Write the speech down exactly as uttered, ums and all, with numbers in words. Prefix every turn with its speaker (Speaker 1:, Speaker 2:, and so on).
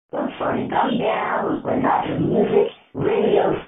Speaker 1: Look for the Gummy Bear albums, but not the music, radio